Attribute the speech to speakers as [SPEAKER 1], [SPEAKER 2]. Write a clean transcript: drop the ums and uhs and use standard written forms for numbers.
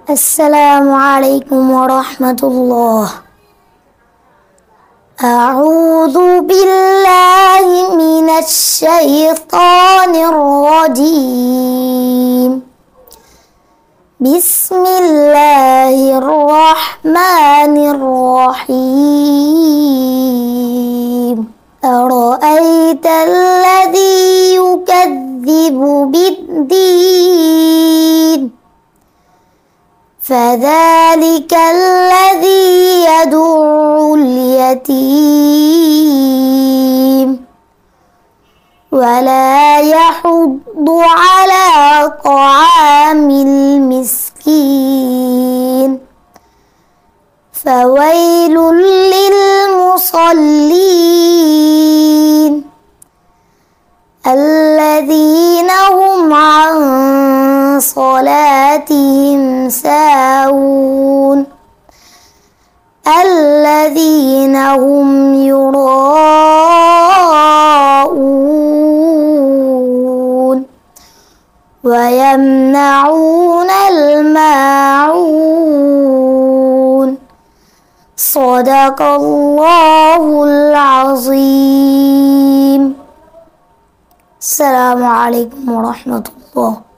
[SPEAKER 1] السلام عليكم ورحمة الله. أعوذ بالله من الشيطان الرجيم. بسم الله الرحمن الرحيم. أرأيت الذي يكذب بالدين فذلك الذي يدع اليتيم ولا يحض على طعام المسكين فويل للمصلين الذين هم عن صلاتهم ساهون الذين هم يراءون ويمنعون الماعون. صدق الله العظيم. السلام عليكم ورحمة الله.